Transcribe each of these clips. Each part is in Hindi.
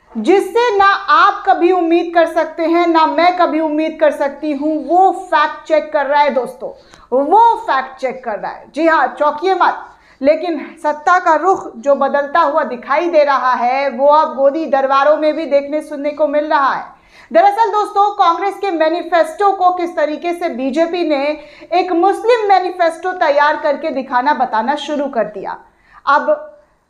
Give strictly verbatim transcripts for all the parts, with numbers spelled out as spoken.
जिससे ना आप कभी उम्मीद कर सकते हैं ना मैं कभी उम्मीद कर सकती हूं, वो फैक्ट चेक कर रहा है दोस्तों, वो फैक्ट चेक कर रहा है। जी हाँ, चौंकिए मत, लेकिन सत्ता का रुख जो बदलता हुआ दिखाई दे रहा है वो अब गोदी दरबारों में भी देखने सुनने को मिल रहा है। दरअसल दोस्तों, कांग्रेस के मैनिफेस्टो को किस तरीके से बीजेपी ने एक मुस्लिम मैनिफेस्टो तैयार करके दिखाना बताना शुरू कर दिया। अब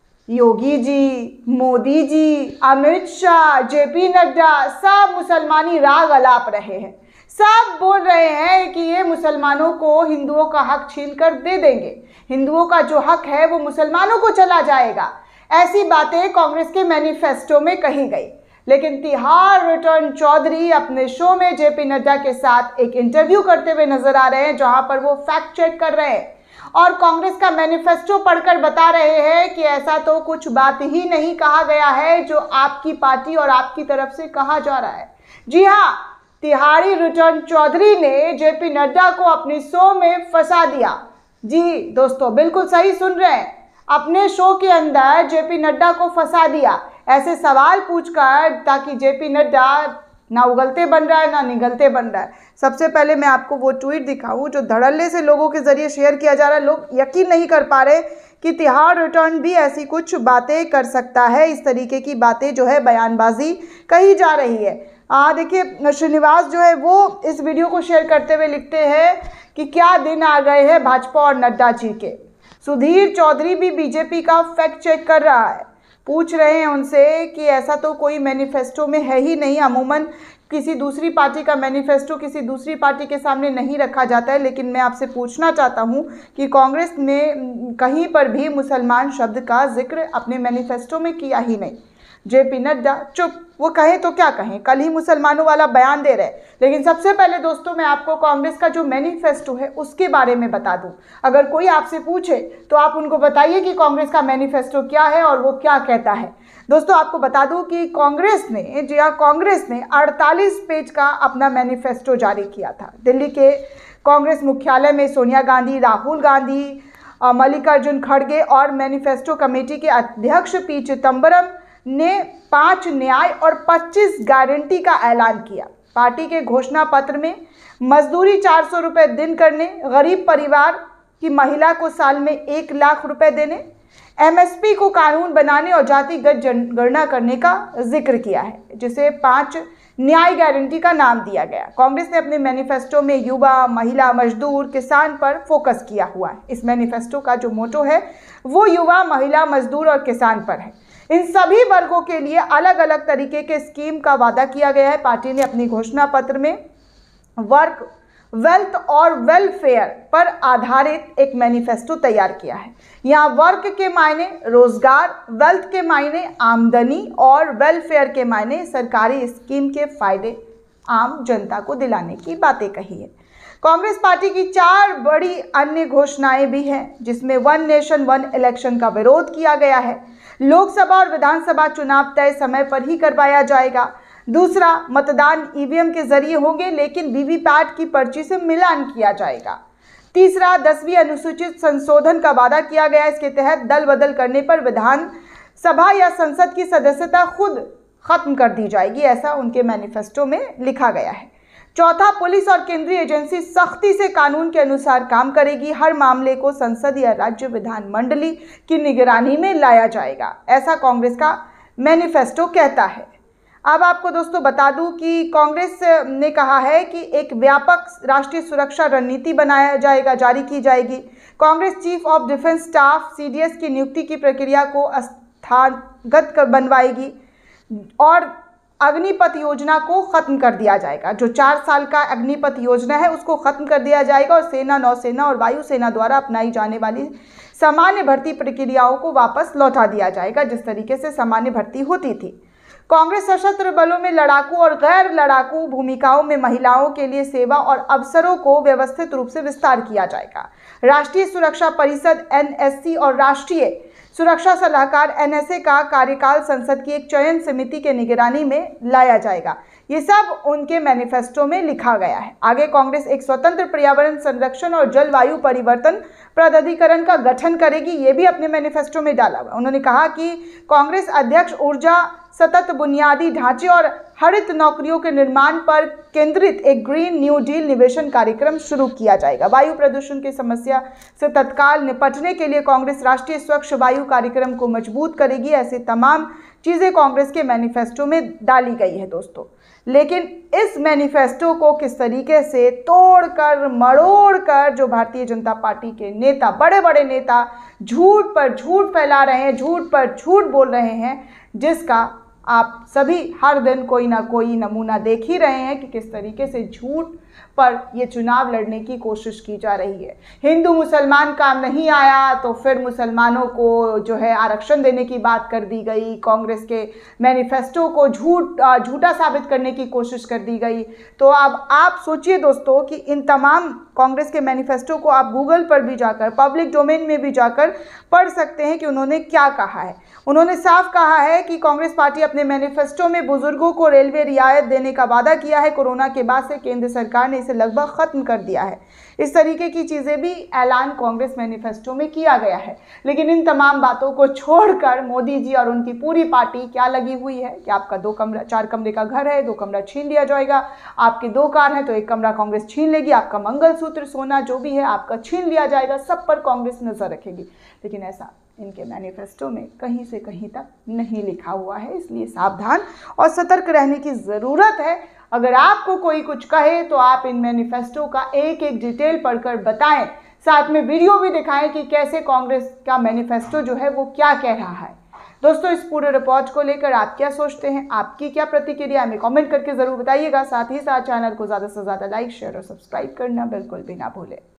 योगी जी, मोदी जी, अमित शाह, जेपी नड्डा सब मुसलमानी राग अलाप रहे हैं। सब बोल रहे हैं कि ये मुसलमानों को हिंदुओं का हक छीन कर दे देंगे, हिंदुओं का जो हक है वो मुसलमानों को चला जाएगा। ऐसी बातें कांग्रेस के मैनिफेस्टो में कही गई। लेकिन तिहाड़ रिटर्न चौधरी अपने शो में जेपी नड्डा के साथ एक इंटरव्यू करते हुए नजर आ रहे हैं, जहां पर वो फैक्ट चेक कर रहे हैं और कांग्रेस का मैनिफेस्टो पढ़कर बता रहे हैं कि ऐसा तो कुछ बात ही नहीं कहा गया है जो आपकी पार्टी और आपकी तरफ से कहा जा रहा है। जी हाँ, तिहाड़ी रिटर्न चौधरी ने जेपी नड्डा को अपनी शो में फंसा दिया। जी दोस्तों, बिल्कुल सही सुन रहे हैं, अपने शो के अंदर जेपी नड्डा को फंसा दिया, ऐसे सवाल पूछकर ताकि जेपी नड्डा ना उगलते बन रहा है ना निगलते बन रहा है। सबसे पहले मैं आपको वो ट्वीट दिखाऊं जो धड़ल्ले से लोगों के जरिए शेयर किया जा रहा है। लोग यकीन नहीं कर पा रहे कि तिहाड़ रिटर्न भी ऐसी कुछ बातें कर सकता है। इस तरीके की बातें जो है बयानबाजी कही जा रही है। आ देखिए, श्रीनिवास जो है वो इस वीडियो को शेयर करते हुए लिखते हैं कि क्या दिन आ गए हैं भाजपा और नड्डा जी के। सुधीर चौधरी भी बीजेपी का फैक्ट चेक कर रहा है, पूछ रहे हैं उनसे कि ऐसा तो कोई मैनिफेस्टो में है ही नहीं। अमूमन किसी दूसरी पार्टी का मैनिफेस्टो किसी दूसरी पार्टी के सामने नहीं रखा जाता है, लेकिन मैं आपसे पूछना चाहता हूं कि कांग्रेस ने कहीं पर भी मुसलमान शब्द का जिक्र अपने मैनिफेस्टो में किया ही नहीं। जेपी नड्डा चुप, वो कहें तो क्या कहें, कल ही मुसलमानों वाला बयान दे रहे हैं। लेकिन सबसे पहले दोस्तों, मैं आपको कांग्रेस का जो मैनिफेस्टो है उसके बारे में बता दूं। अगर कोई आपसे पूछे तो आप उनको बताइए कि कांग्रेस का मैनिफेस्टो क्या है और वो क्या कहता है। दोस्तों, आपको बता दूं कि कांग्रेस ने जी हाँ कांग्रेस ने अड़तालीस पेज का अपना मैनिफेस्टो जारी किया था। दिल्ली के कांग्रेस मुख्यालय में सोनिया गांधी, राहुल गांधी, मल्लिकार्जुन खड़गे और मैनिफेस्टो कमेटी के अध्यक्ष पी चिदम्बरम ने पांच न्याय और पच्चीस गारंटी का ऐलान किया। पार्टी के घोषणा पत्र में मजदूरी चार सौ रुपये दिन करने, गरीब परिवार की महिला को साल में एक लाख रुपए देने, एमएसपी को कानून बनाने और जातिगत जनगणना करने का जिक्र किया है, जिसे पांच न्याय गारंटी का नाम दिया गया। कांग्रेस ने अपने मैनिफेस्टो में युवा, महिला, मजदूर, किसान पर फोकस किया हुआ है। इस मैनिफेस्टो का जो मोटो है वो युवा, महिला, मजदूर और किसान पर है। इन सभी वर्गों के लिए अलग अलग तरीके के स्कीम का वादा किया गया है। पार्टी ने अपनी घोषणा पत्र में वर्क, वेल्थ और वेलफेयर पर आधारित एक मैनिफेस्टो तैयार किया है। यहाँ वर्क के मायने रोजगार, वेल्थ के मायने आमदनी और वेलफेयर के मायने सरकारी स्कीम के फायदे आम जनता को दिलाने की बातें कही है। कांग्रेस पार्टी की चार बड़ी अन्य घोषणाएं भी हैं, जिसमें वन नेशन वन इलेक्शन का विरोध किया गया है। लोकसभा और विधानसभा चुनाव तय समय पर ही करवाया जाएगा। दूसरा, मतदान ईवीएम के जरिए होंगे लेकिन वीवीपैट की पर्ची से मिलान किया जाएगा। तीसरा, दसवीं अनुसूचित संशोधन का वादा किया गया। इसके तहत दल बदल करने पर विधानसभा या संसद की सदस्यता खुद खत्म कर दी जाएगी, ऐसा उनके मैनिफेस्टो में लिखा गया है। चौथा, पुलिस और केंद्रीय एजेंसी सख्ती से कानून के अनुसार काम करेगी। हर मामले को संसद या राज्य विधानमंडली की निगरानी में लाया जाएगा, ऐसा कांग्रेस का मैनिफेस्टो कहता है। अब आपको दोस्तों बता दूं कि कांग्रेस ने कहा है कि एक व्यापक राष्ट्रीय सुरक्षा रणनीति बनाया जाएगा, जारी की जाएगी। Congress chief of defence staff CDS की नियुक्ति की प्रक्रिया को स्थगित बनवाएगी और अग्निपथ योजना को खत्म कर दिया जाएगा। जो चार साल का अग्निपथ योजना है उसको खत्म कर दिया जाएगा और सेना, नौसेना और वायुसेना द्वारा अपनाई जाने वाली सामान्य भर्ती प्रक्रियाओं को वापस लौटा दिया जाएगा, जिस तरीके से सामान्य भर्ती होती थी। कांग्रेस सशस्त्र बलों में लड़ाकू और गैर लड़ाकू भूमिकाओं में महिलाओं के लिए सेवा और अवसरों को व्यवस्थित रूप से विस्तार किया जाएगा। राष्ट्रीय सुरक्षा परिषद एनएससी और राष्ट्रीय सुरक्षा सलाहकार एनएसए का कार्यकाल संसद की एक चयन समिति के निगरानी में लाया जाएगा। ये सब उनके मैनिफेस्टो में लिखा गया है। आगे कांग्रेस एक स्वतंत्र पर्यावरण संरक्षण और जलवायु परिवर्तन प्राधिकरण का गठन करेगी, ये भी अपने मैनिफेस्टो में डाला हुआ। उन्होंने कहा कि कांग्रेस अध्यक्ष ऊर्जा सतत बुनियादी ढांचे और हरित नौकरियों के निर्माण पर केंद्रित एक ग्रीन न्यू डील निवेशन कार्यक्रम शुरू किया जाएगा। वायु प्रदूषण की समस्या से तत्काल निपटने के लिए कांग्रेस राष्ट्रीय स्वच्छ वायु कार्यक्रम को मजबूत करेगी। ऐसे तमाम चीजें कांग्रेस के मैनिफेस्टो में डाली गई है दोस्तों। लेकिन इस मैनिफेस्टो को किस तरीके से तोड़कर मरोड़कर जो भारतीय जनता पार्टी के नेता, बड़े बड़े नेता झूठ पर झूठ फैला रहे हैं, झूठ पर झूठ बोल रहे हैं, जिसका आप सभी हर दिन कोई ना कोई नमूना देख ही रहे हैं कि किस तरीके से झूठ पर ये चुनाव लड़ने की कोशिश की जा रही है। हिंदू मुसलमान काम नहीं आया तो फिर मुसलमानों को जो है आरक्षण देने की बात कर दी गई। कांग्रेस के मैनिफेस्टो को झूठ झूठा साबित करने की कोशिश कर दी गई। तो अब आप सोचिए दोस्तों कि इन तमाम कांग्रेस के मैनिफेस्टो को आप गूगल पर भी जाकर, पब्लिक डोमेन में भी जाकर पढ़ सकते हैं कि उन्होंने क्या कहा है। उन्होंने साफ कहा है कि कांग्रेस पार्टी अपने मैनिफेस्टो में बुजुर्गों को रेलवे रियायत देने का वादा किया है। कोरोना के बाद से केंद्र सरकार ने इसे लगभग खत्म कर दिया है। इस तरीके की चीजें भी ऐलान कांग्रेस मैनिफेस्टो में किया गया है। लेकिन इन तमाम बातों को छोड़कर मोदी जी और उनकी पूरी पार्टी क्या लगी हुई है कि आपका दो कमरा चार कमरे का घर है, दो कमरा छीन लिया जाएगा। आपकी दो कार है तो एक कमरा कांग्रेस छीन लेगी। आपका मंगलसूत्र, सोना जो भी है आपका छीन लिया जाएगा। सब पर कांग्रेस नजर रखेगी। लेकिन ऐसा इनके मैनिफेस्टो में कहीं से कहीं तक नहीं लिखा हुआ है। इसलिए सावधान और सतर्क रहने की ज़रूरत है। अगर आपको कोई कुछ कहे तो आप इन मैनिफेस्टो का एक एक डिटेल पढ़कर बताएं, साथ में वीडियो भी दिखाएं कि कैसे कांग्रेस का मैनिफेस्टो जो है वो क्या कह रहा है। दोस्तों, इस पूरे रिपोर्ट को लेकर आप क्या सोचते हैं, आपकी क्या प्रतिक्रिया हमें कमेंट करके ज़रूर बताइएगा। साथ ही साथ चैनल को ज़्यादा से ज़्यादा लाइक, शेयर और सब्सक्राइब करना बिल्कुल भी ना भूलें।